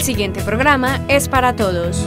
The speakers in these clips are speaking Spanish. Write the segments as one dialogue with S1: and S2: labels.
S1: siguiente programa es para todos.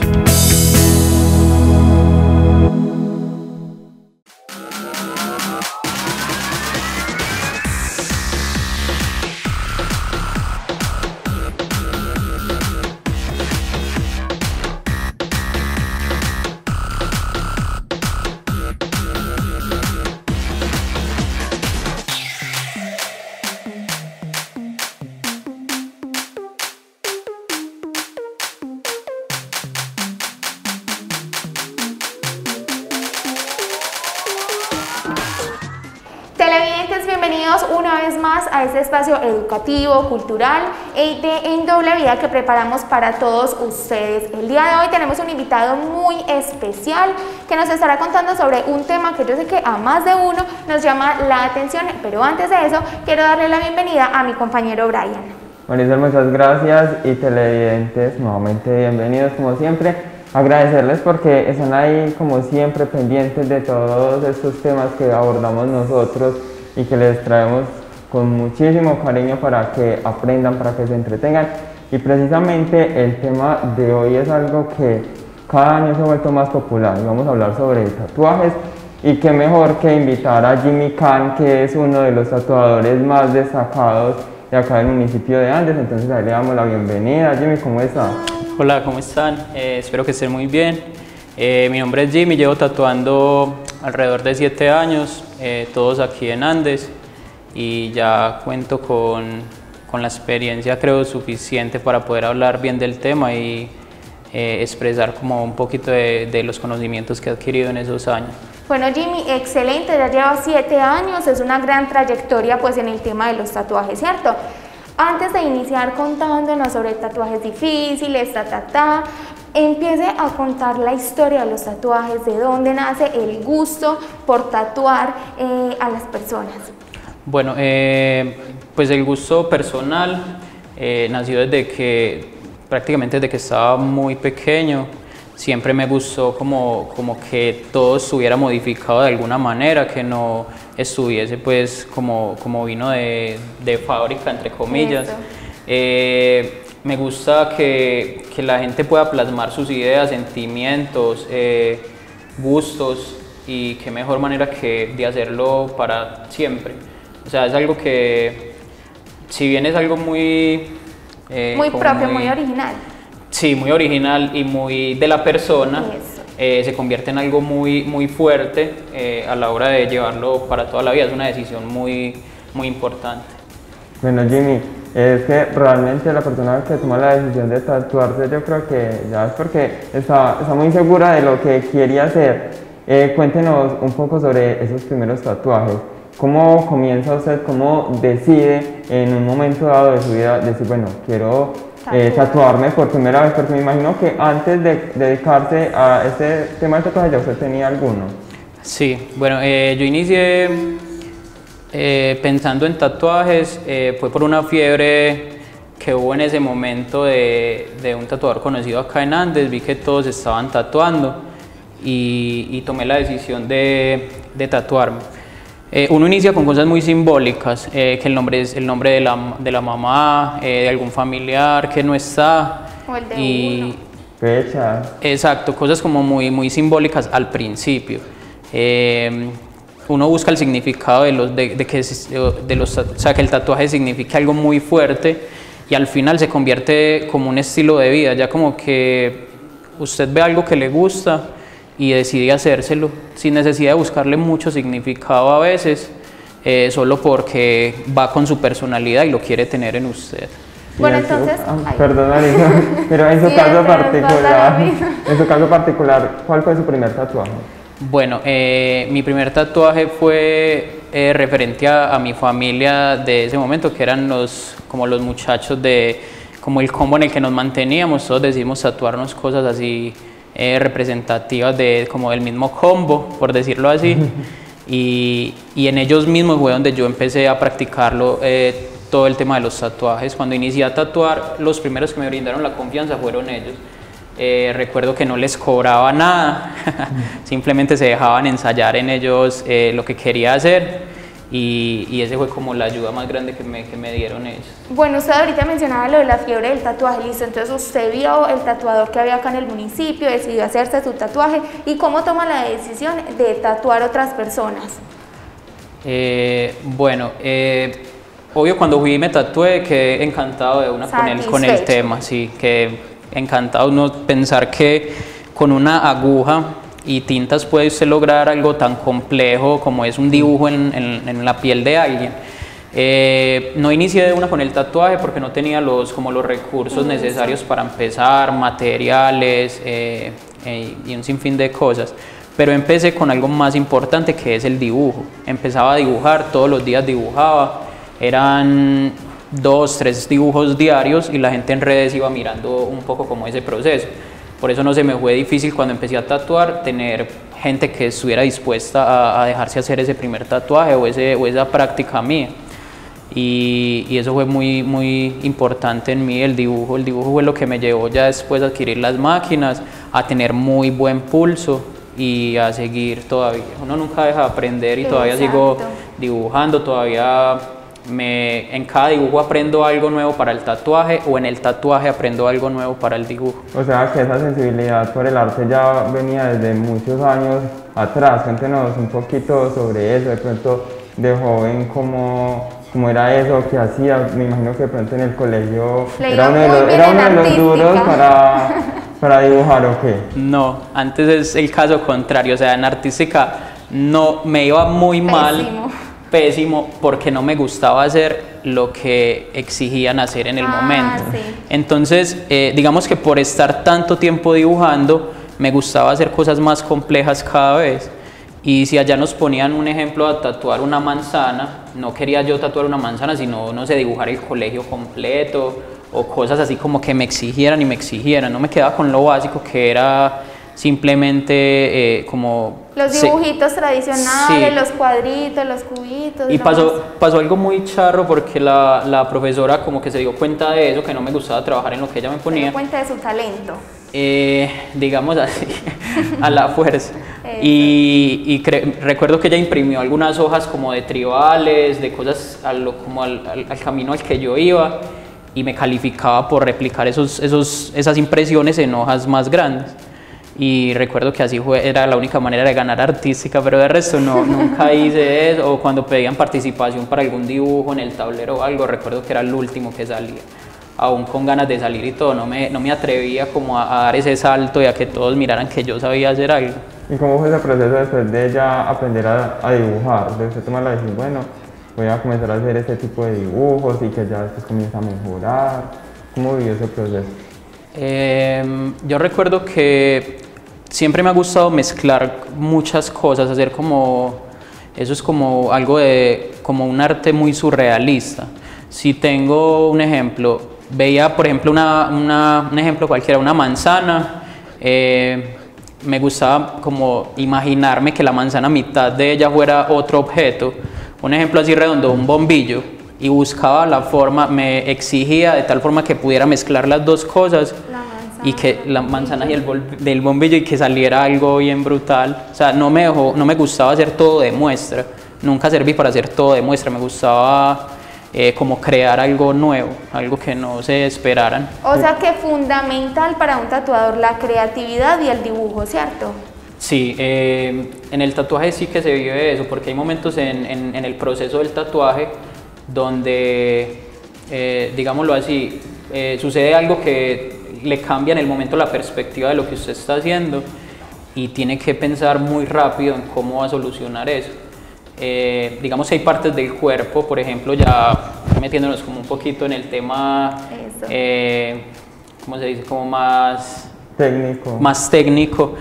S2: Televidentes, bienvenidos una vez más a este espacio educativo, cultural En Doble Vida que preparamos para todos ustedes. El día de hoy tenemos un invitado muy especial que nos estará contando sobre un tema que yo sé que a más de uno nos llama la atención, pero antes de eso quiero darle la bienvenida a mi compañero Brian.
S3: Marisol, muchas gracias, y televidentes, nuevamente bienvenidos como siempre. Agradecerles porque están ahí como siempre pendientes de todos estos temas que abordamos nosotros y que les traemos con muchísimo cariño para que aprendan, para que se entretengan. Y precisamente el tema de hoy es algo que cada año se ha vuelto más popular. Vamos a hablar sobre tatuajes, y qué mejor que invitar a Jimmy Khan, que es uno de los tatuadores más destacados de acá del municipio de Andes. Entonces ahí le damos la bienvenida. Jimmy, ¿cómo está?
S4: Hola, ¿cómo están? Espero que estén muy bien. Mi nombre es Jimmy, llevo tatuando alrededor de 7 años, todos aquí en Andes, y ya cuento con la experiencia, creo, suficiente para poder hablar bien del tema y expresar como un poquito de los conocimientos que he adquirido en esos años.
S2: Bueno, Jimmy, excelente, ya lleva 7 años, es una gran trayectoria pues en el tema de los tatuajes, ¿cierto? Antes de iniciar contándonos sobre tatuajes difíciles, empiece a contar la historia de los tatuajes, de dónde nace el gusto por tatuar a las personas.
S4: Bueno, pues el gusto personal nació prácticamente desde que estaba muy pequeño. Siempre me gustó como que todo estuviera modificado de alguna manera, que no estuviese pues como vino de fábrica, entre comillas. Me gusta que la gente pueda plasmar sus ideas, sentimientos, gustos, y qué mejor manera que de hacerlo para siempre. O sea, es algo que, si bien es algo muy
S2: propio, muy original.
S4: Sí, muy original y muy de la persona, se convierte en algo muy fuerte a la hora de llevarlo para toda la vida. Es una decisión muy importante.
S3: Bueno, Jimmy, es que realmente la persona que toma la decisión de tatuarse, yo creo que ya es porque está muy segura de lo que quiere hacer. Cuéntenos un poco sobre esos primeros tatuajes. ¿Cómo comienza usted, cómo decide en un momento dado de su vida decir, bueno, quiero tatuarme por primera vez? Porque me imagino que antes de dedicarse a este tema de tatuaje ya usted tenía alguno.
S4: Sí, bueno, yo inicié pensando en tatuajes, fue por una fiebre que hubo en ese momento de un tatuador conocido acá en Andes. Vi que todos estaban tatuando y tomé la decisión de tatuarme. Uno inicia con cosas muy simbólicas, que el nombre es el nombre de la mamá, de algún familiar que no está.
S2: O el de uno.
S3: Fecha.
S4: Exacto, cosas como muy simbólicas al principio. Uno busca el significado o sea, que el tatuaje signifique algo muy fuerte, y al final se convierte como un estilo de vida, ya como que usted ve algo que le gusta y decide hacérselo sin necesidad de buscarle mucho significado a veces, solo porque va con su personalidad y lo quiere tener en usted.
S2: Bueno, entonces...
S3: Perdón, Marisa, pero en su caso particular, ¿cuál fue su primer tatuaje?
S4: Bueno, mi primer tatuaje fue referente a mi familia de ese momento, que eran como los muchachos como el combo en el que nos manteníamos. Todos decidimos tatuarnos cosas así representativas como del mismo combo, por decirlo así, y en ellos mismos fue donde yo empecé a practicarlo, todo el tema de los tatuajes. Cuando inicié a tatuar, los primeros que me brindaron la confianza fueron ellos. Recuerdo que no les cobraba nada, simplemente se dejaban ensayar en ellos lo que quería hacer, y ese fue como la ayuda más grande que me dieron ellos.
S2: Bueno, usted ahorita mencionaba lo de la fiebre del tatuaje, listo, entonces usted vio el tatuador que había acá en el municipio, decidió hacerse su tatuaje, ¿y cómo toma la decisión de tatuar a otras personas?
S4: Bueno, obvio cuando fui y me tatué quedé encantado de una con el tema, sí, que encantado uno pensar que con una aguja y tintas puede usted lograr algo tan complejo como es un dibujo en la piel de alguien. No inicié de una con el tatuaje porque no tenía los recursos necesarios para empezar, materiales y un sinfín de cosas, pero empecé con algo más importante que es el dibujo. Empezaba a dibujar, todos los días dibujaba, eran 2, 3 dibujos diarios y la gente en redes iba mirando un poco como ese proceso. Por eso no se me fue difícil cuando empecé a tatuar tener gente que estuviera dispuesta a dejarse hacer ese primer tatuaje o esa práctica mía. Y eso fue muy importante en mí, el dibujo. El dibujo fue lo que me llevó ya después a adquirir las máquinas, a tener muy buen pulso y a seguir todavía. Uno nunca deja de aprender y todavía sigo dibujando, todavía en cada dibujo aprendo algo nuevo para el tatuaje o en el tatuaje aprendo algo nuevo para el dibujo.
S3: O sea que esa sensibilidad por el arte ya venía desde muchos años atrás. Cuéntenos un poquito sobre eso, de pronto de joven, cómo era eso, qué hacía. Me imagino que de pronto en el colegio era uno de los duros para dibujar, ¿o qué?
S4: No, antes es el caso contrario, o sea, en artística no, me iba muy mal. Pésimo, porque no me gustaba hacer lo que exigían hacer en el momento.
S2: Sí.
S4: Entonces, digamos que por estar tanto tiempo dibujando, me gustaba hacer cosas más complejas cada vez. Y si allá nos ponían un ejemplo a tatuar una manzana, no quería yo tatuar una manzana, sino, no sé, dibujar el colegio completo o cosas así como que me exigieran y me exigieran. No me quedaba con lo básico que era simplemente como...
S2: Los dibujitos tradicionales,
S4: sí.
S2: Los cuadritos, los cubitos.
S4: Y pasó algo muy charro porque la profesora como que se dio cuenta de eso, que no me gustaba trabajar en lo que ella me ponía. Se dio
S2: cuenta de su talento.
S4: Digamos así, a la fuerza. Y recuerdo que ella imprimió algunas hojas como de tribales, de cosas como al camino al que yo iba, y me calificaba por replicar esas impresiones en hojas más grandes. Y recuerdo que así era la única manera de ganar artística, pero de resto nunca hice eso. O cuando pedían participación para algún dibujo en el tablero o algo, recuerdo que era el último que salía, aún con ganas de salir y todo. No me atrevía como a dar ese salto y a que todos miraran que yo sabía hacer algo.
S3: ¿Y cómo fue ese proceso después de ya aprender a dibujar? De usted tomar la decisión, bueno, voy a comenzar a hacer este tipo de dibujos y que ya después comienza a mejorar. ¿Cómo vivió ese proceso?
S4: Yo recuerdo que siempre me ha gustado mezclar muchas cosas, hacer eso es como algo como un arte muy surrealista. Si tengo un ejemplo, veía por ejemplo un ejemplo cualquiera, una manzana, me gustaba como imaginarme que la manzana, mitad de ella fuera otro objeto, un ejemplo así redondo, un bombillo, y buscaba la forma, me exigía de tal forma que pudiera mezclar las dos cosas, y que la manzana y del bombillo, y que saliera algo bien brutal. O sea, no me gustaba hacer todo de muestra, nunca serví para hacer todo de muestra, me gustaba como crear algo nuevo, algo que no se esperaran.
S2: O sea que fundamental para un tatuador la creatividad y el dibujo, ¿cierto?
S4: Sí, en el tatuaje sí que se vive eso, porque hay momentos en el proceso del tatuaje donde, digámoslo así, sucede algo que le cambia en el momento la perspectiva de lo que usted está haciendo y tiene que pensar muy rápido en cómo va a solucionar eso. Digamos que hay partes del cuerpo, por ejemplo, ya metiéndonos como un poquito en el tema, ¿cómo se dice? Como más técnico.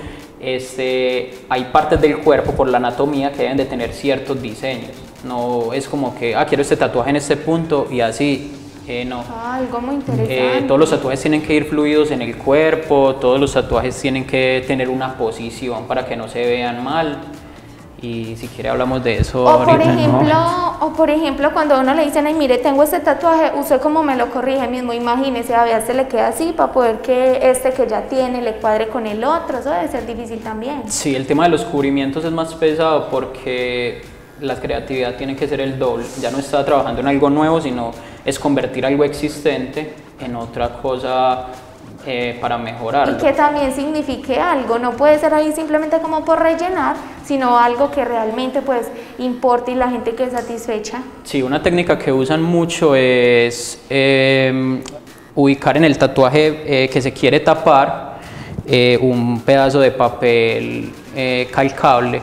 S4: Hay partes del cuerpo por la anatomía que deben de tener ciertos diseños. No es como que, quiero este tatuaje en este punto y así. No.
S2: Algo muy interesante.
S4: Todos los tatuajes tienen que ir fluidos en el cuerpo, todos los tatuajes tienen que tener una posición para que no se vean mal. Y si quiere hablamos de eso ahorita.
S2: O por ejemplo, cuando a uno le dicen, ay, mire, tengo este tatuaje, usted como me lo corrige mismo, imagínese, a ver, se le queda así para poder que que ya tiene le cuadre con el otro, eso debe ser difícil también.
S4: Sí, el tema de los cubrimientos es más pesado porque la creatividad tiene que ser el doble. Ya no está trabajando en algo nuevo, sino es convertir algo existente en otra cosa para mejorarlo.
S2: Y que también signifique algo, no puede ser ahí simplemente como por rellenar, sino algo que realmente pues importe y la gente quede satisfecha.
S4: Sí, una técnica que usan mucho es ubicar en el tatuaje que se quiere tapar un pedazo de papel calcable,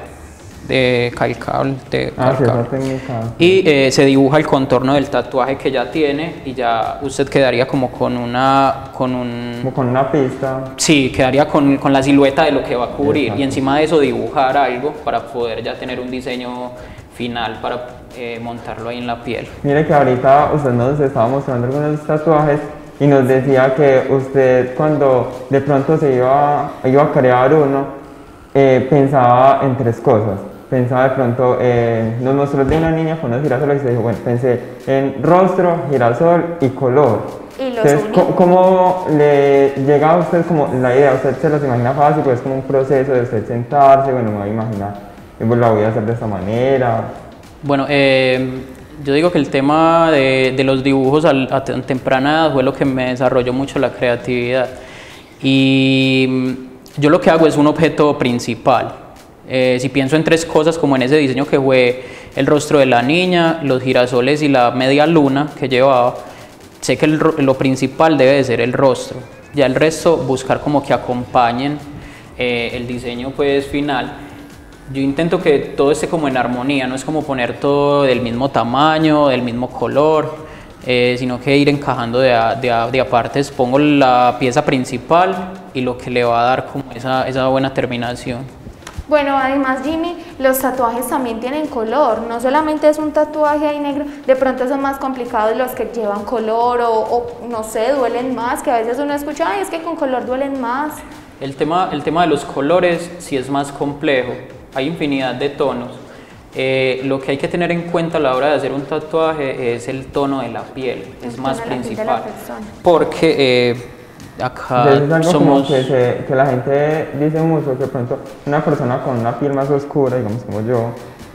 S4: y se dibuja el contorno del tatuaje que ya tiene y ya usted quedaría como con una
S3: pista.
S4: Sí, quedaría con la silueta de lo que va a cubrir. Exacto. Y encima de eso dibujar algo para poder ya tener un diseño final para montarlo ahí en la piel.
S3: Mire que ahorita usted nos estaba mostrando algunos tatuajes y nos decía que usted cuando de pronto iba a crear uno, pensaba en 3 cosas. Pensaba de pronto, nos mostró de una niña con unos girasoles y se dijo, bueno, pensé en rostro, girasol y color.
S2: Y los
S3: Entonces, ¿cómo le llega a usted como la idea? ¿Usted se los imagina fácil? Pues es como un proceso de usted sentarse, bueno, me voy a imaginar, pues la voy a hacer de esta manera.
S4: Bueno, yo digo que el tema de los dibujos a temprana edad fue lo que me desarrolló mucho la creatividad. Y yo lo que hago es un objeto principal. Si pienso en 3 cosas, como en ese diseño que fue el rostro de la niña, los girasoles y la media luna que llevaba, sé que lo principal debe de ser el rostro. Ya el resto buscar como que acompañen el diseño pues final. Yo intento que todo esté como en armonía, no es como poner todo del mismo tamaño, del mismo color, sino que ir encajando de a partes. Pongo la pieza principal y lo que le va a dar como esa buena terminación.
S2: Bueno, además Jimmy, los tatuajes también tienen color, no solamente es un tatuaje ahí negro, de pronto son más complicados los que llevan color o no sé, duelen más, que a veces uno escucha, ay, es que con color duelen más.
S4: El tema de los colores sí es más complejo, hay infinidad de tonos. Lo que hay que tener en cuenta a la hora de hacer un tatuaje es el tono de la piel, es más principal, porque acá
S3: es algo
S4: somos...
S3: como que la gente dice mucho que de pronto una persona con una piel más oscura, digamos como yo,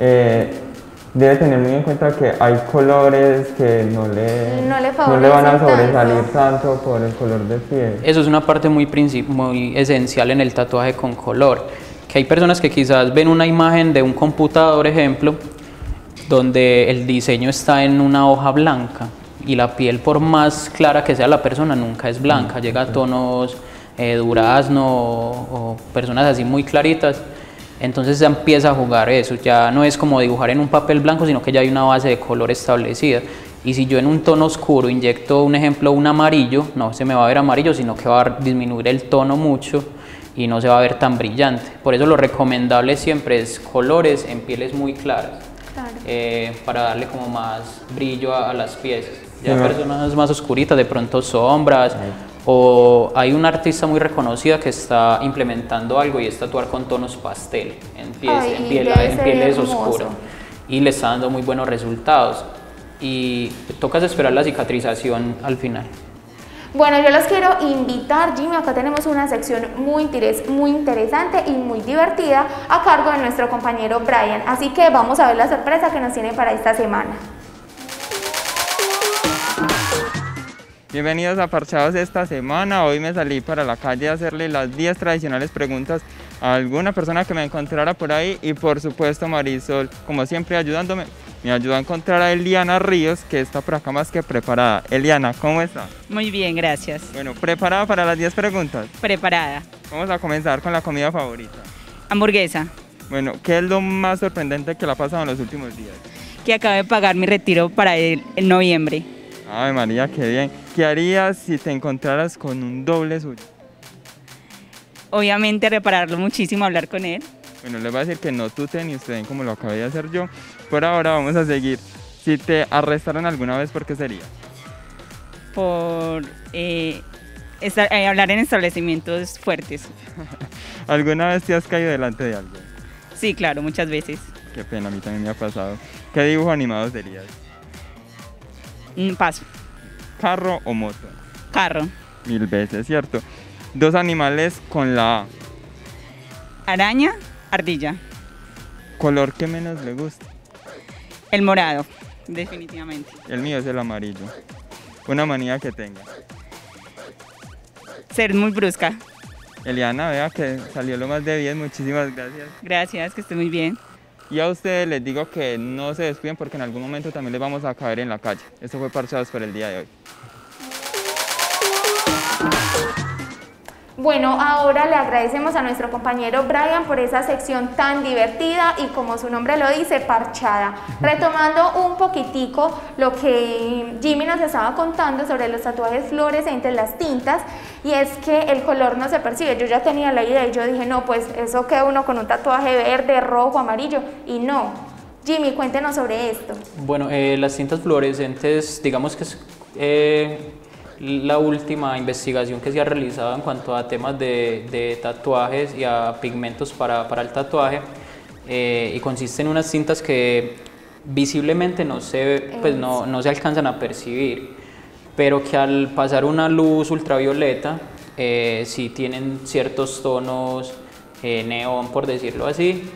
S3: debe tener muy en cuenta que hay colores que no le van a sobresalir tanto por el color de piel.
S4: Eso es una parte muy esencial en el tatuaje con color, que hay personas que quizás ven una imagen de un computador, ejemplo, donde el diseño está en una hoja blanca, y la piel, por más clara que sea la persona, nunca es blanca, llega a tonos durazno o personas así muy claritas. Entonces ya empieza a jugar eso, ya no es como dibujar en un papel blanco, sino que ya hay una base de color establecida. Y si yo en un tono oscuro inyecto, un ejemplo, un amarillo, no se me va a ver amarillo, sino que va a disminuir el tono mucho y no se va a ver tan brillante. Por eso lo recomendable siempre es colores en pieles muy claras, claro, para darle como más brillo a las piezas. Ya personas más oscuritas, de pronto sombras, o hay una artista muy reconocida que está implementando algo y es tatuar con tonos pastel en pieles oscuras, y le está dando muy buenos resultados, y tocas esperar la cicatrización al final.
S2: Bueno, yo los quiero invitar, Jimmy, acá tenemos una sección muy interesante y muy divertida a cargo de nuestro compañero Brian, así que vamos a ver la sorpresa que nos tiene para esta semana.
S3: Bienvenidos a Parchados esta semana. Hoy me salí para la calle a hacerle las 10 tradicionales preguntas a alguna persona que me encontrara por ahí, y por supuesto Marisol, como siempre ayudándome, me ayudó a encontrar a Eliana Ríos, que está por acá más que preparada. Eliana, ¿cómo está?
S5: Muy bien, gracias.
S3: Bueno, ¿preparada para las 10 preguntas?
S5: Preparada.
S3: Vamos a comenzar con la comida favorita.
S5: Hamburguesa.
S3: Bueno, ¿qué es lo más sorprendente que le ha pasado en los últimos días?
S5: Que acabo de pagar mi retiro para el noviembre.
S3: Ay, María, qué bien. ¿Qué harías si te encontraras con un doble suyo?
S5: Obviamente repararlo muchísimo, hablar con él.
S3: Bueno, les voy a decir que no tuten y ustedes como lo acabé de hacer yo. Por ahora vamos a seguir. Si te arrestaron alguna vez, ¿por qué sería?
S5: Por hablar en establecimientos fuertes.
S3: ¿Alguna vez te has caído delante de alguien?
S5: Sí, claro, muchas veces.
S3: Qué pena, a mí también me ha pasado. ¿Qué dibujo animado serías?
S5: Paso.
S3: ¿Carro o moto?
S5: Carro.
S3: 1000 veces, ¿cierto? 2 animales con la A.
S5: Araña, ardilla.
S3: ¿Color que menos le gusta?
S5: El morado, definitivamente.
S3: El mío es el amarillo. Una manía que tenga.
S5: Ser muy brusca.
S3: Eliana, vea que salió lo más de bien, muchísimas gracias.
S5: Gracias, que esté muy bien.
S3: Y a ustedes les digo que no se descuiden porque en algún momento también les vamos a caer en la calle. Esto fue Parchados por el día de hoy.
S2: Bueno, ahora le agradecemos a nuestro compañero Brian por esa sección tan divertida y, como su nombre lo dice, parchada. Retomando un poquitico lo que Jimmy nos estaba contando sobre los tatuajes fluorescentes, las tintas, y es que el color no se percibe. Yo ya tenía la idea y yo dije, no, pues eso queda uno con un tatuaje verde, rojo, amarillo, y no. Jimmy, cuéntenos sobre esto.
S4: Bueno, las tintas fluorescentes, digamos que es la última investigación que se ha realizado en cuanto a temas de tatuajes y a pigmentos para el tatuaje, y consiste en unas tintas que visiblemente no se alcanzan a percibir, pero que al pasar una luz ultravioleta sí tienen ciertos tonos neón, por decirlo así,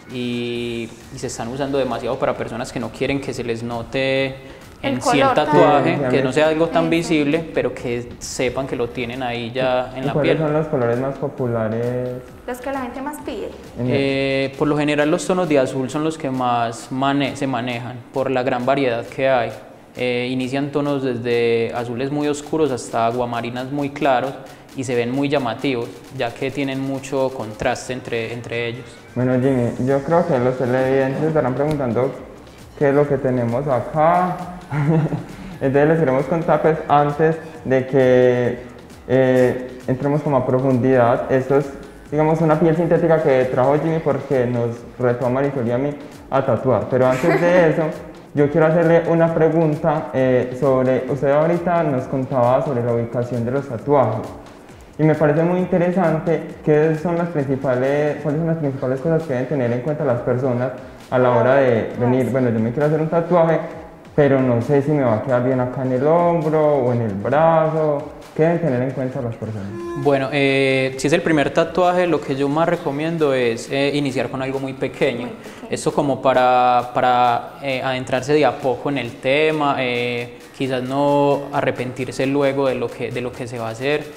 S4: y se están usando demasiado para personas que no quieren que se les note en sí el tatuaje, que no sea algo tan visible, pero que sepan que lo tienen ahí ya en la piel.
S3: ¿Cuáles son los colores más populares?
S2: Los que la gente más pide.
S4: Por lo general los tonos de azul son los que más se manejan, por la gran variedad que hay. Inician tonos desde azules muy oscuros hasta aguamarinas muy claros y se ven muy llamativos, ya que tienen mucho contraste entre ellos.
S3: Bueno, Jimmy, yo creo que los televidentes estarán preguntando qué es lo que tenemos acá. Entonces les queremos contar, pues, antes de que entremos como a profundidad. Esto es, digamos, una piel sintética que trajo Jimmy porque nos retó a Marisol y a mí a tatuar. Pero antes de eso, yo quiero hacerle una pregunta sobre, usted ahorita nos contaba sobre la ubicación de los tatuajes. Y me parece muy interesante cuáles son las principales cosas que deben tener en cuenta las personas a la hora de venir. Bueno, yo me quiero hacer un tatuaje, pero no sé si me va a quedar bien acá en el hombro o en el brazo. ¿Qué deben tener en cuenta las personas?
S4: Bueno, si es el primer tatuaje, lo que yo más recomiendo es iniciar con algo muy pequeño. Esto como para adentrarse de a poco en el tema, quizás no arrepentirse luego de lo que se va a hacer.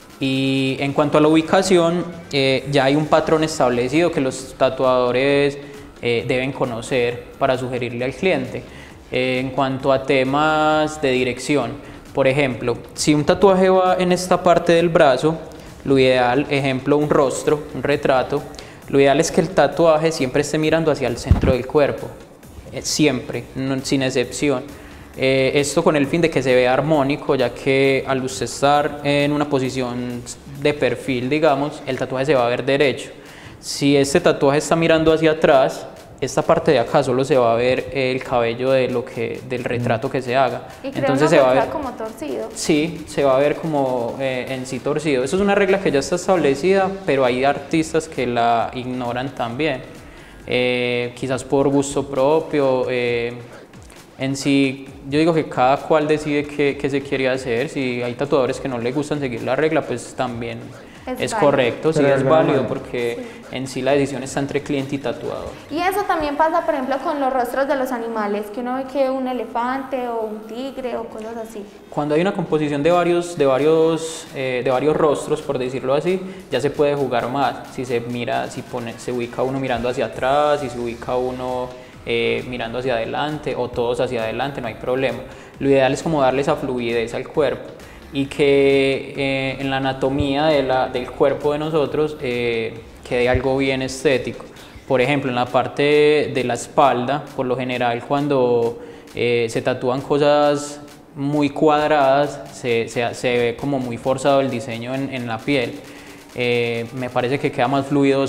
S4: Y en cuanto a la ubicación, ya hay un patrón establecido que los tatuadores deben conocer para sugerirle al cliente. En cuanto a temas de dirección, por ejemplo, si un tatuaje va en esta parte del brazo, lo ideal, ejemplo, un rostro, un retrato, lo ideal es que el tatuaje siempre esté mirando hacia el centro del cuerpo, siempre, sin excepción. Esto con el fin de que se vea armónico, ya que al usted estar en una posición de perfil, digamos, el tatuaje se va a ver derecho. Si este tatuaje está mirando hacia atrás, esta parte de acá solo se va a ver el cabello del retrato que se haga.
S2: Y
S4: entonces se va a ver
S2: como torcido.
S4: Sí, se va a ver como en sí torcido. Eso es una regla que ya está establecida, pero hay artistas que la ignoran también. Quizás por gusto propio. En sí, yo digo que cada cual decide qué se quiere hacer. Si hay tatuadores que no les gustan seguir la regla, pues también es correcto, sí, es válido, porque en sí la decisión está entre cliente y tatuador.
S2: Y eso también pasa, por ejemplo, con los rostros de los animales, que uno ve que un elefante o un tigre o cosas así.
S4: Cuando hay una composición de varios rostros, por decirlo así, ya se puede jugar más. Si se mira, se ubica uno mirando hacia atrás, si se ubica uno mirando hacia adelante o todos hacia adelante, no hay problema. Lo ideal es como darle esa fluidez al cuerpo y que en la anatomía del cuerpo de nosotros quede algo bien estético. Por ejemplo, en la parte de la espalda, por lo general cuando se tatúan cosas muy cuadradas, se ve como muy forzado el diseño en la piel. Me parece que queda más fluido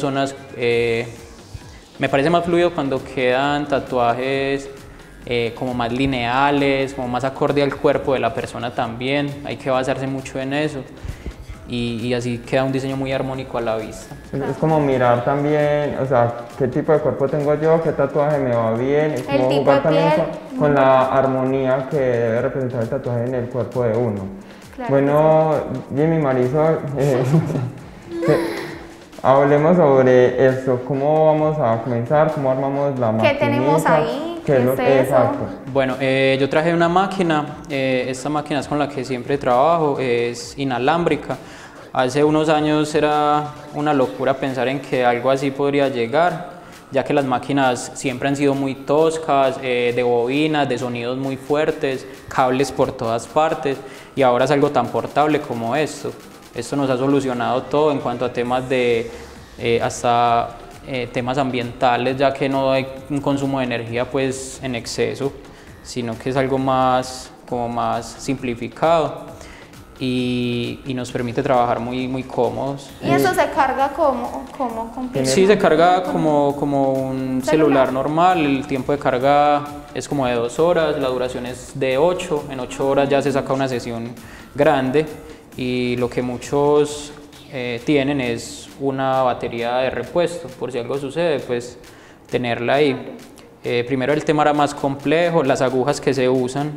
S4: me parece más fluido cuando quedan tatuajes como más lineales, como más acorde al cuerpo de la persona también. Hay que basarse mucho en eso y así queda un diseño muy armónico a la vista.
S3: Es como mirar también, o sea, qué tipo de cuerpo tengo yo, qué tatuaje me va bien, es como jugar también con la armonía que debe representar el tatuaje en el cuerpo de uno. Claro. Bueno, Jimmy, Marisol, hablemos sobre esto. ¿Cómo vamos a comenzar? ¿Cómo armamos la maquinita?
S2: ¿Qué tenemos ahí?
S3: ¿Qué es lo
S2: ¿Qué es eso?
S3: exacto?
S4: Bueno, yo traje una máquina, esta máquina es con la que siempre trabajo, es inalámbrica. Hace unos años era una locura pensar en que algo así podría llegar, ya que las máquinas siempre han sido muy toscas, de bobinas, de sonidos muy fuertes, cables por todas partes, y ahora es algo tan portable como esto. Esto nos ha solucionado todo en cuanto a temas de hasta temas ambientales, ya que no hay un consumo de energía pues en exceso, sino que es algo más como más simplificado y nos permite trabajar muy cómodos.
S2: ¿Y eso se carga como con pilas?
S4: Sí, se carga como un celular normal, el tiempo de carga es como de 2 horas, la duración es de 8, en 8 horas ya se saca una sesión grande, y lo que muchos tienen es una batería de repuesto, por si algo sucede, pues tenerla ahí. Primero el tema era más complejo, las agujas que se usan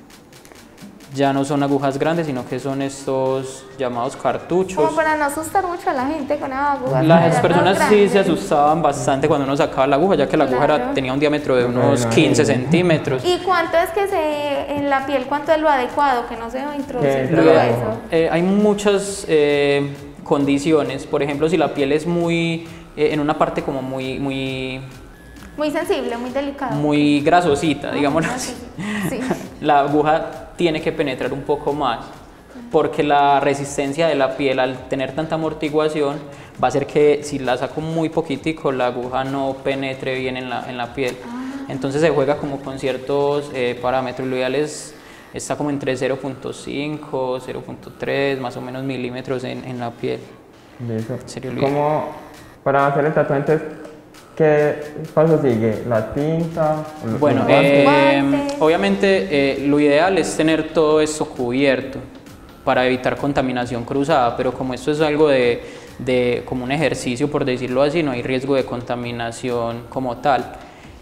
S4: ya no son agujas grandes, sino que son estos llamados cartuchos.
S2: Como para no asustar mucho a la gente con agujas.
S4: Las personas sí se asustaban bastante cuando uno sacaba la aguja, ya que la aguja tenía un diámetro de unos 15 centímetros.
S2: ¿Y cuánto es que en la piel, cuánto es lo adecuado, que no se va a introducir todo eso?
S4: Hay muchas condiciones, por ejemplo, si la piel es muy, en una parte como muy
S2: sensible, muy delicada.
S4: muy grasosita, digámoslo así.
S2: Sí.
S4: La aguja tiene que penetrar un poco más, porque la resistencia de la piel al tener tanta amortiguación va a hacer que si la saco muy poquitico la aguja no penetre bien en la piel. Entonces se juega como con ciertos parámetros. Lo ideal está como entre 0.5, 0.3 más o menos milímetros en la piel.
S3: Listo.
S4: Sería lo ideal.
S3: ¿Cómo, para hacer el tatuaje, entonces, qué paso sigue? ¿La tinta?
S4: Bueno,
S2: guantes?
S4: obviamente lo ideal es tener todo esto cubierto para evitar contaminación cruzada, pero como esto es algo como un ejercicio, por decirlo así, no hay riesgo de contaminación como tal.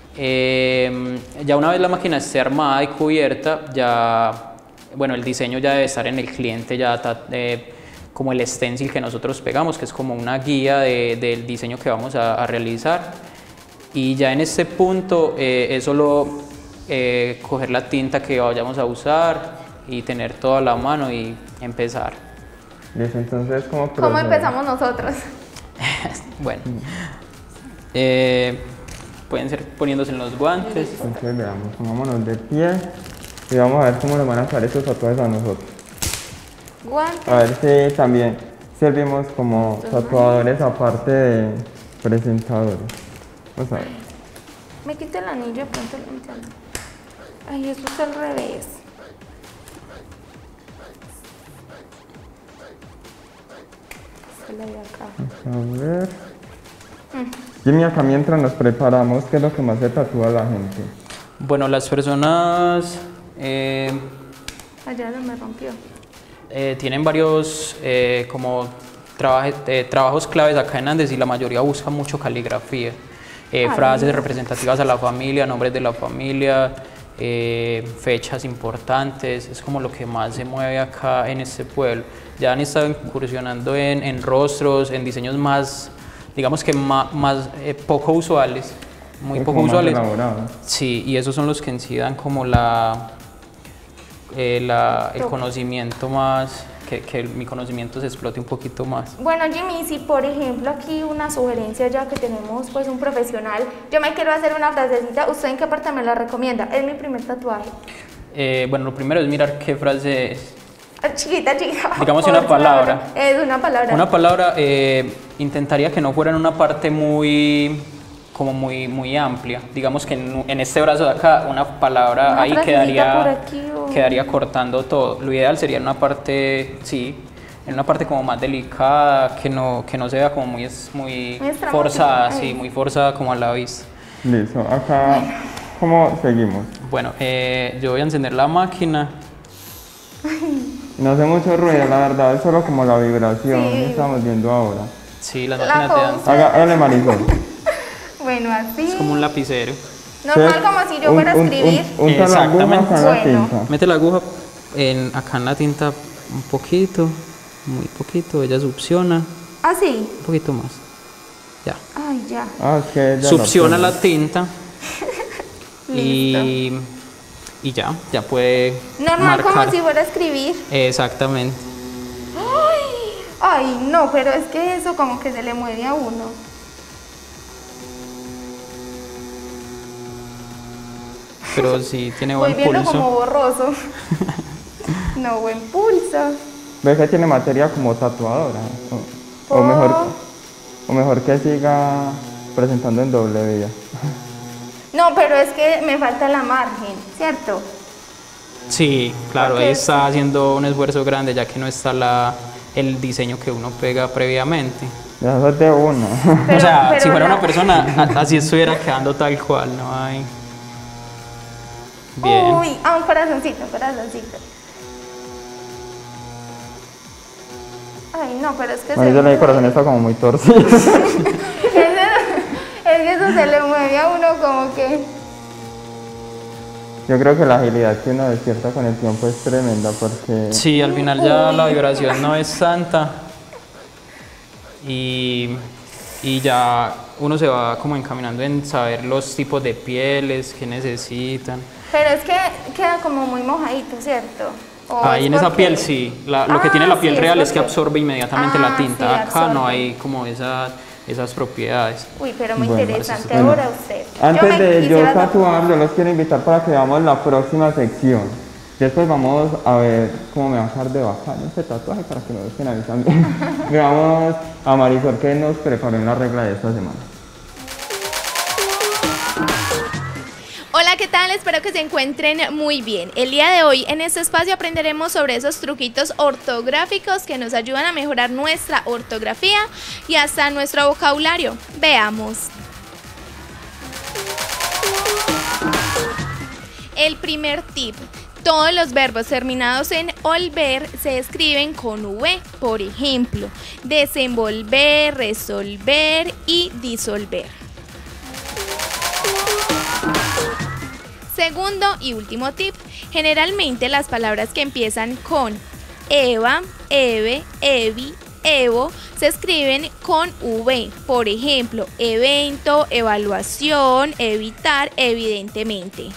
S4: Ya una vez la máquina esté armada y cubierta, ya, bueno, el diseño ya debe estar en el cliente, ya como el stencil que nosotros pegamos, que es como una guía del diseño que vamos a realizar. Y ya en este punto es solo coger la tinta que vayamos a usar y tener todo a la mano y empezar.
S3: Listo, entonces, ¿cómo
S2: empezamos nosotros?
S4: Bueno, pueden ser poniéndose en los guantes.
S3: Entonces, veamos, pongámonos de pie y vamos a ver cómo nos van a quedar estos tatuajes a nosotros.
S2: Guantes.
S3: A ver si también servimos como tatuadores aparte de presentadores. Vamos a ver.
S2: Me quito el anillo, de pronto lo entiendo. Ay, esto es al revés. Se lo de acá.
S3: A ver. Jimmy, acá mientras nos preparamos, ¿qué es lo que más se tatúa a la gente?
S4: Bueno, las personas
S2: Allá no me rompió.
S4: tienen varios como trabajos claves acá en Andes, y la mayoría busca mucho caligrafía, frases representativas a la familia, nombres de la familia, fechas importantes. Es como lo que más se mueve acá en este pueblo. Ya han estado incursionando en rostros, en diseños más, digamos que más poco usuales, muy poco usuales. Sí, y esos son los que en sí dan como el conocimiento más, que mi conocimiento se explote un poquito más.
S2: Bueno, Jimmy, si por ejemplo aquí una sugerencia, ya que tenemos pues un profesional, yo me quiero hacer una frasecita, ¿usted en qué parte me la recomienda? Es mi primer tatuaje.
S4: Bueno, lo primero es mirar qué frase es.
S2: Chiquita.
S4: Digamos una palabra.
S2: Es una palabra.
S4: Una palabra, intentaría que no fuera en una parte muy amplia. Digamos que en este brazo de acá, una palabra
S2: Una
S4: ahí
S2: frasecita por aquí,
S4: quedaría cortando todo. Lo ideal sería en una parte, sí, en una parte como más delicada, que no se vea como muy forzada, sí, muy forzada como a la vista.
S3: Listo, acá, ¿cómo seguimos?
S4: Bueno, yo voy a encender la máquina.
S3: No hace mucho ruido, la verdad, es solo como la vibración
S2: Sí.
S3: que estamos viendo ahora.
S4: Sí, las máquinas te dan.
S3: Hágale, Marisol.
S2: Bueno, así.
S4: Es como un lapicero.
S2: Normal, como si yo fuera a escribir.
S3: Unta la aguja
S4: Exactamente.
S3: con la
S2: Bueno.
S3: tinta.
S4: Mete la aguja acá en la tinta un poquito, muy poquito, ella succiona,
S2: Así.
S4: un poquito más. Ya.
S2: Ay, ya.
S3: Ah, es que ya
S4: Succiona
S3: lo
S4: la tinta y ya puede
S2: Normal,
S4: marcar.
S2: como si fuera a escribir.
S4: Exactamente.
S2: Ay, no, pero es que eso como que se le mueve a uno.
S4: Pero sí tiene
S2: Voy
S4: buen
S2: viendo
S4: pulso.
S2: como borroso. No, buen pulso.
S3: ¿Ves que tiene materia como tatuadora? O
S2: Oh.
S3: mejor que siga presentando en doble vía.
S2: No, pero es que me falta la margen, ¿cierto?
S4: Sí, claro,
S2: Porque
S4: ahí está haciendo un esfuerzo grande ya que no está el diseño que uno pega previamente.
S3: Ya eso es de uno.
S4: O sea,
S2: pero
S4: si fuera
S2: la-
S4: una persona, así estuviera quedando tal cual, no hay. Bien.
S2: Uy, un corazoncito, un corazoncito. Ay, no, pero es que
S3: A mí el corazón está como muy torcido.
S2: Es que eso se le mueve a uno como que...
S3: Yo creo que la agilidad que uno despierta con el tiempo es tremenda porque
S4: Sí, al final ya la vibración no es tanta y ya uno se va como encaminando en saber los tipos de pieles que necesitan.
S2: Pero es que queda como muy mojadito, ¿cierto? ¿O
S4: Ahí
S2: es
S4: en esa
S2: porque-
S4: piel sí, lo que tiene la piel
S2: sí,
S4: real es que
S2: porque-
S4: absorbe inmediatamente la
S2: Ah,
S4: tinta.
S2: sí,
S4: Acá no
S2: absorbe.
S4: hay como esas propiedades.
S2: Uy, pero muy
S3: Bueno,
S2: interesante
S3: bueno.
S2: ahora usted.
S3: antes de yo
S2: quisiera
S3: tatuar, yo los quiero invitar para que veamos la próxima sección. Después vamos a ver cómo me va a dejar de bacano este tatuaje para que lo estén avisando. Veamos a Marisol que nos preparó en la regla de esta semana.
S1: Hola, ¿qué tal? Espero que se encuentren muy bien. El día de hoy en este espacio aprenderemos sobre esos truquitos ortográficos que nos ayudan a mejorar nuestra ortografía y hasta nuestro vocabulario. Veamos. El primer tip. Todos los verbos terminados en olver se escriben con V. Por ejemplo, desenvolver, resolver y disolver. Segundo y último tip. Generalmente las palabras que empiezan con Eva, Eve, Evi, Evo se escriben con V. Por ejemplo, evento, evaluación, evitar, evidentemente.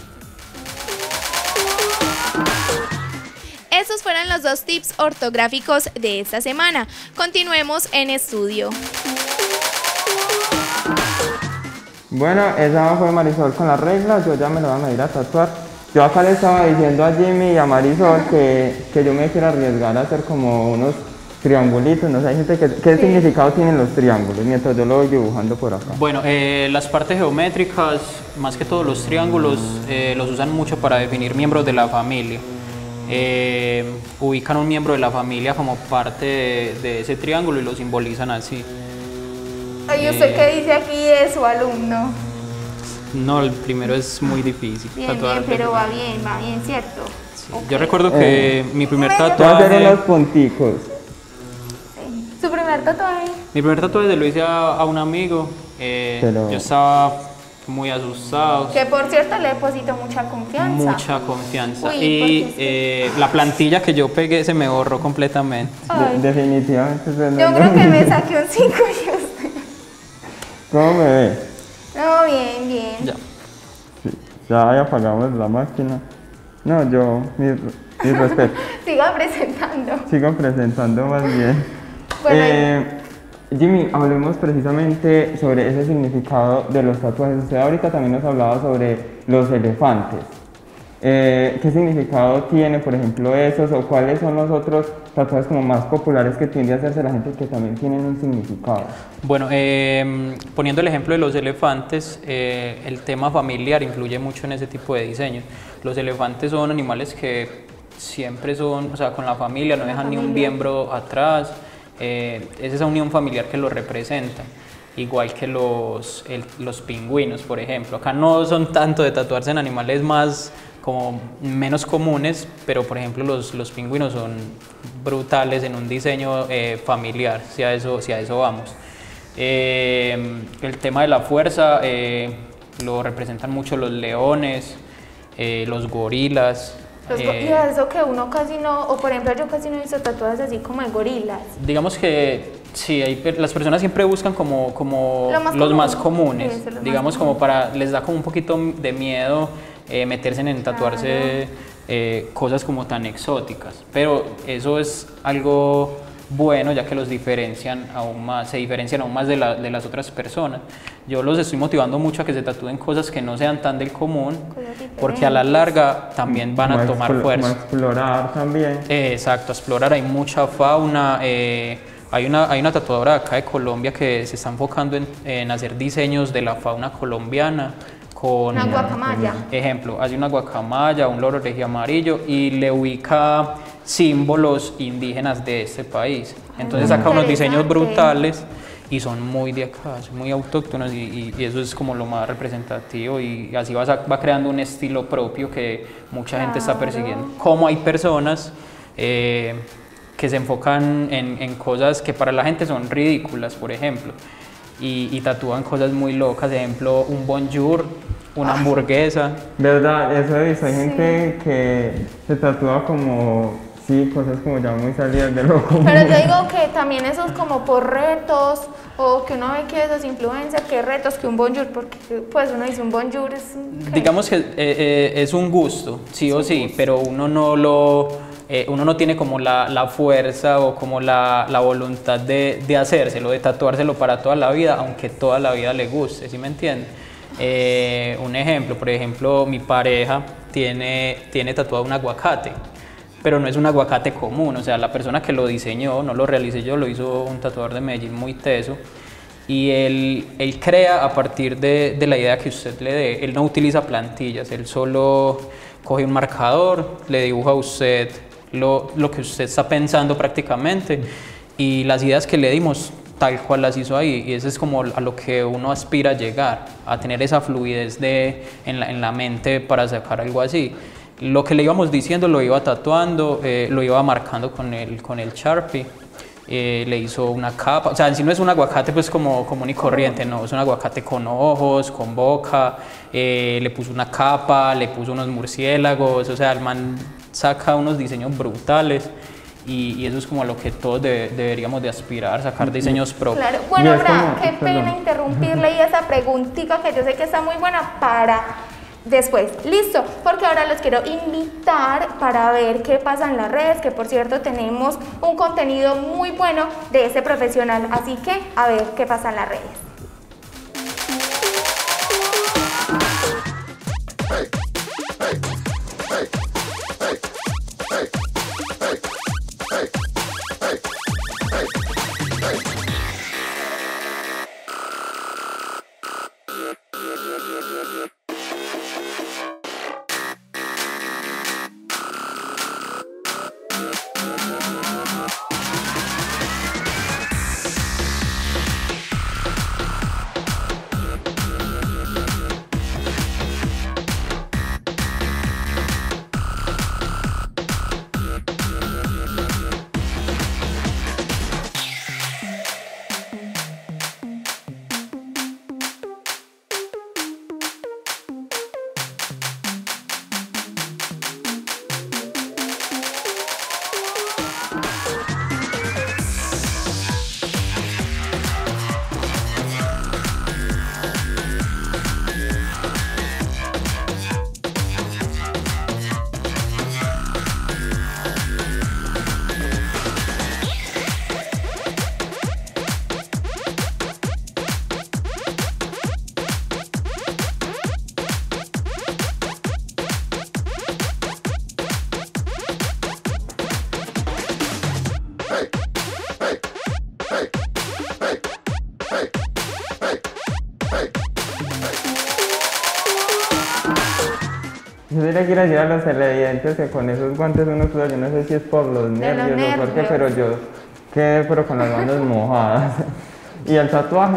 S1: Esos fueron los 2 tips ortográficos de esta semana. Continuemos en estudio.
S3: Bueno, esa fue Marisol con las reglas, yo ya me lo voy a medir a tatuar. Yo acá le estaba diciendo a Jimmy y a Marisol que yo me quiero arriesgar a hacer como unos triangulitos, no sé, hay gente ¿qué significado tienen los triángulos? Mientras yo lo voy dibujando por acá.
S4: Bueno, las partes geométricas, más que todos los triángulos, los usan mucho para definir miembros de la familia. Ubican un miembro de la familia como parte de ese triángulo y lo simbolizan así.
S2: Ay, ¿usted qué dice aquí de su alumno?
S4: No, el primero es muy difícil.
S2: Bien,
S4: tatuar
S2: bien,
S4: de-
S2: pero va bien, ¿cierto?
S4: Sí,
S2: Ok.
S4: yo recuerdo que mi primer
S3: Voy a hacer
S4: tatuaje,
S3: unos punticos.
S2: Su primer tatuaje.
S4: lo hice a un amigo.
S3: Pero-
S4: Yo estaba muy asustado,
S2: Que por cierto le deposito mucha confianza.
S4: mucha confianza.
S2: Uy,
S4: Y
S2: porque
S4: la plantilla que yo pegué se me borró completamente.
S2: Ay.
S3: Definitivamente.
S2: Yo creo que me saqué un 5 y usted.
S3: ¿Cómo me ve?
S2: No, bien.
S4: Ya.
S3: Ya apagamos la máquina. No, mi respeto.
S2: Siga presentando.
S3: Sigo presentando más bien.
S2: Bueno,
S3: Jimmy, hablemos precisamente sobre ese significado de los tatuajes. Usted ahorita también nos hablaba sobre los elefantes. ¿Qué significado tiene, por ejemplo, esos o cuáles son los otros tatuajes como más populares que tiende a hacerse la gente que también tienen un significado?
S4: Bueno, poniendo el ejemplo de los elefantes, el tema familiar influye mucho en ese tipo de diseño. Los elefantes son animales que siempre son, o sea, con la familia, no dejan ni un miembro atrás. Es esa unión familiar que los representa. Igual que los pingüinos, por ejemplo. Acá no son tanto de tatuarse en animales más como menos comunes, pero por ejemplo los pingüinos son brutales en un diseño familiar, si a eso vamos. El tema de la fuerza lo representan mucho los leones, los gorilas,
S2: Y eso que uno casi no, o por ejemplo yo casi no he visto tatuajes así como de gorilas.
S4: Digamos que sí, las personas siempre buscan como los más comunes,
S2: sí, los
S4: digamos
S2: más
S4: como les da como un poquito de miedo meterse en tatuarse cosas como tan exóticas, pero eso es algo bueno ya que los diferencian aún más, se diferencian aún más de las otras personas. Yo los estoy motivando mucho a que se tatúen cosas que no sean tan del común, porque a la larga también van a tomar fuerza.
S3: Como explorar también.
S4: Exacto, a explorar, hay mucha fauna. Hay una tatuadora de acá de Colombia que se está enfocando en hacer diseños de la fauna colombiana con,
S2: una guacamaya.
S4: Ejemplo, hace una guacamaya, un loro regio amarillo y le ubica símbolos indígenas de este país. Entonces saca unos diseños brutales y son muy de acá, son muy autóctonos y eso es como lo más representativo y así va creando un estilo propio que mucha gente está persiguiendo. Como hay personas que se enfocan en cosas que para la gente son ridículas, por ejemplo, y tatúan cosas muy locas, por ejemplo, un bonjour, una hamburguesa.
S3: ¿Verdad? Eso he visto, hay gente que se tatúa como, sí, cosas como ya muy salidas de lo común.
S2: Pero yo digo que también eso es como por retos, o que uno ve que esos influencers, que retos, que un bonjour, porque pues uno dice un bonjour es...
S4: Digamos que es un gusto, sí o sí, pero uno no tiene como la fuerza o como la voluntad de hacérselo, de tatuárselo para toda la vida, aunque toda la vida le guste, ¿sí me entiende? Un ejemplo, por ejemplo, mi pareja tiene tatuado un aguacate, pero no es un aguacate común, o sea, la persona que lo diseñó, no lo realicé yo, lo hizo un tatuador de Medellín muy teso, y él crea a partir de la idea que usted le dé. Él no utiliza plantillas, él solo coge un marcador, le dibuja a usted lo que usted está pensando prácticamente, y las ideas que le dimos tal cual las hizo ahí, y eso es como a lo que uno aspira a llegar, a tener esa fluidez en la mente para sacar algo así. Lo que le íbamos diciendo lo iba tatuando, lo iba marcando con el Sharpie, le hizo una capa, o sea, en sí no es un aguacate pues como común y corriente, no, es un aguacate con ojos, con boca, le puso una capa, le puso unos murciélagos, o sea, el man saca unos diseños brutales. Y eso es como a lo que todos deberíamos de aspirar, sacar diseños propios.
S2: Claro, bueno, Bra, qué pena interrumpirle y esa preguntita que yo sé que está muy buena para después. Listo, porque ahora los quiero invitar para ver qué pasa en las redes, que por cierto tenemos un contenido muy bueno de este profesional, así que a ver qué pasa en las redes.
S3: Yo sí le quiero decir a los televidentes que con esos guantes uno suda, yo no sé si es por los nervios o por qué, pero yo quedé con las manos mojadas. Y el tatuaje,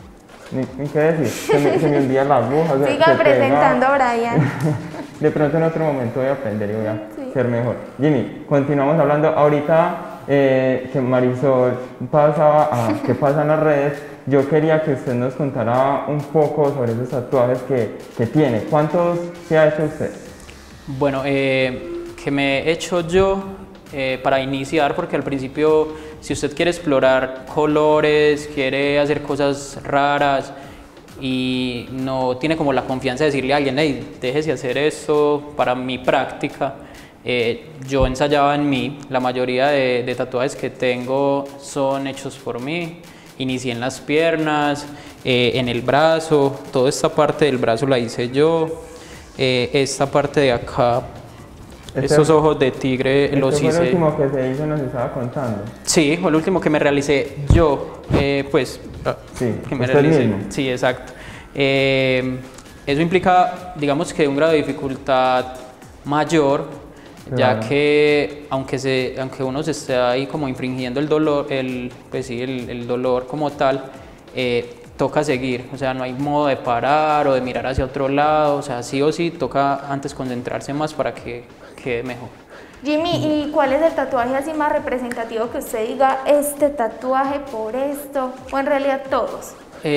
S3: ni qué decir, se me hundía la aguja. O sea,
S2: siga presentando a Brian.
S3: De pronto en otro momento voy a aprender y voy a ser mejor. Jimmy, continuamos hablando ahorita que Marisol pasaba a qué pasa en las redes. Yo quería que usted nos contara un poco sobre esos tatuajes que tiene. ¿Cuántos se ha hecho usted?
S4: Bueno, que me he hecho yo para iniciar, porque al principio, si usted quiere explorar colores, quiere hacer cosas raras y no tiene como la confianza de decirle a alguien, hey, déjese hacer esto para mi práctica, yo ensayaba en mí. La mayoría de tatuajes que tengo son hechos por mí. Inicié en las piernas, en el brazo, toda esta parte del brazo la hice yo, esta parte de acá, estos ojos de tigre los hice.
S3: ¿Fue el último que se hizo, nos estaba contando?
S4: Sí, fue el último que me realicé yo, pues,
S3: sí,
S4: que me
S3: usted
S4: realicé.
S3: mismo.
S4: Sí, exacto. Eso implica, digamos que un grado de dificultad mayor,
S3: Claro.
S4: ya que aunque uno se esté ahí como infringiendo el dolor, pues sí, el dolor como tal, toca seguir, o sea, no hay modo de parar o de mirar hacia otro lado, o sea, sí o sí toca antes concentrarse más para que quede mejor.
S2: Jimmy, ¿y cuál es el tatuaje así más representativo que usted diga, este tatuaje por esto, o en realidad todos?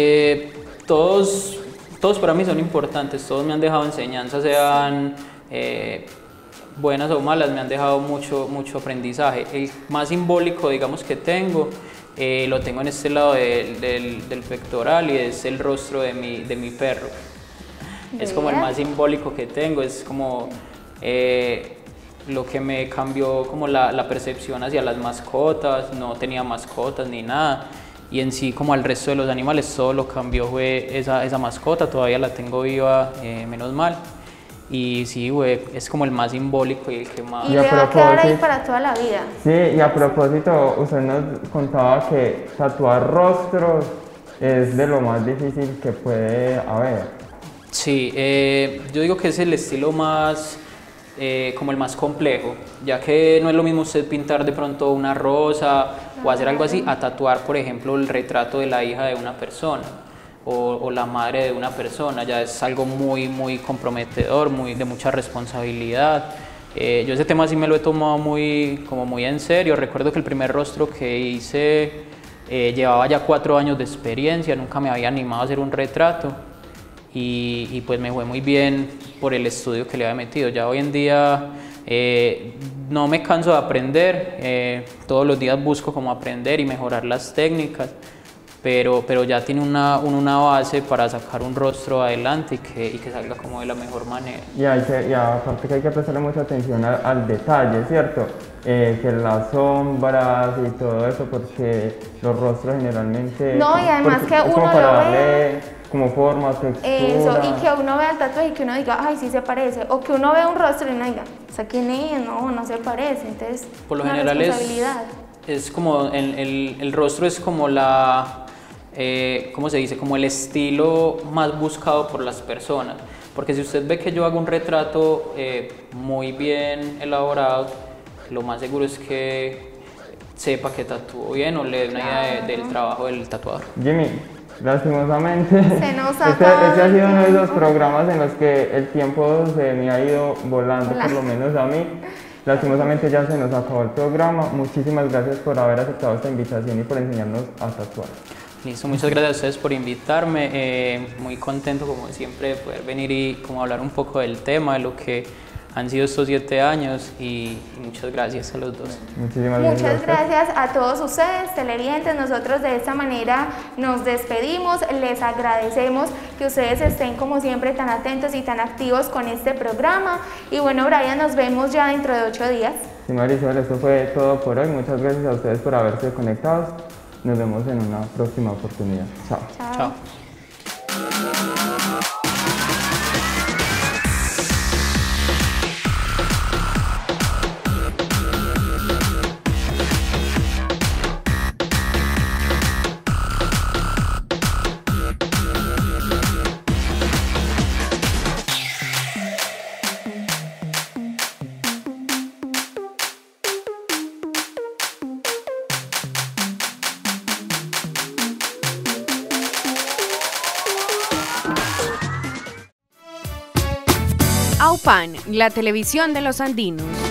S4: Todos para mí son importantes, todos me han dejado enseñanzas, sean buenas o malas, me han dejado mucho aprendizaje. El más simbólico, digamos, que tengo, lo tengo en este lado del pectoral, y es el rostro de mi perro. Es como el más simbólico que tengo, es como lo que me cambió como la percepción hacia las mascotas. No tenía mascotas ni nada, y en sí como al resto de los animales todo lo cambió fue esa mascota. Todavía la tengo viva, menos mal. Y sí, güey, es como el más simbólico y el que más...
S2: Y le va a quedar ahí para toda la vida.
S3: Sí, y a propósito, usted nos contaba que tatuar rostros es de lo más difícil que puede haber.
S4: Sí, yo digo que es el estilo más, como el más complejo, ya que no es lo mismo usted pintar de pronto una rosa o hacer algo así, a tatuar, por ejemplo, el retrato de la hija de una persona. O la madre de una persona. Ya es algo muy comprometedor, de mucha responsabilidad. Yo ese tema sí me lo he tomado muy en serio. Recuerdo que el primer rostro que hice llevaba ya 4 años de experiencia, nunca me había animado a hacer un retrato, y pues me fue muy bien por el estudio que le había metido. Ya hoy en día no me canso de aprender, todos los días busco cómo aprender y mejorar las técnicas. Pero ya tiene una base para sacar un rostro adelante y que salga como de la mejor manera.
S3: Y aparte que hay que prestarle mucha atención al detalle, ¿cierto? Que las sombras y todo eso, porque los rostros generalmente...
S2: No, y además que uno
S3: como para
S2: lo
S3: darle
S2: ve...
S3: como forma, textura...
S2: Eso, y que uno vea el tatuaje y que uno diga, ay, sí se parece. O que uno vea un rostro y uno diga, o sea, ¿quién es? No se parece. Entonces,
S4: por lo
S2: una
S4: general
S2: responsabilidad.
S4: es como el rostro es como ¿cómo se dice? Como el estilo más buscado por las personas. Porque si usted ve que yo hago un retrato muy bien elaborado, lo más seguro es que sepa que tatúo bien o le dé una idea del trabajo del tatuador.
S3: Jimmy, lastimosamente,
S2: Se nos
S3: este
S2: acaba
S3: ha
S2: el
S3: sido uno de esos
S2: tiempo.
S3: programas en los que el tiempo se me ha ido volando, por lo menos a mí. Lastimosamente ya se nos acabó el programa. Muchísimas gracias por haber aceptado esta invitación y por enseñarnos a tatuar.
S4: Listo, muchas gracias a ustedes por invitarme, muy contento como siempre de poder venir y como hablar un poco del tema, de lo que han sido estos 7 años, y muchas gracias a los dos.
S2: Muchas gracias a todos ustedes, televidentes. Nosotros de esta manera nos despedimos, les agradecemos que ustedes estén como siempre tan atentos y tan activos con este programa, y bueno, Brian, nos vemos ya dentro de 8 días.
S3: Sí, Marisol, esto fue todo por hoy. Muchas gracias a ustedes por haberse conectados. Nos vemos en una próxima oportunidad. Chao.
S4: Chao.
S6: AUPAN, la televisión de los andinos.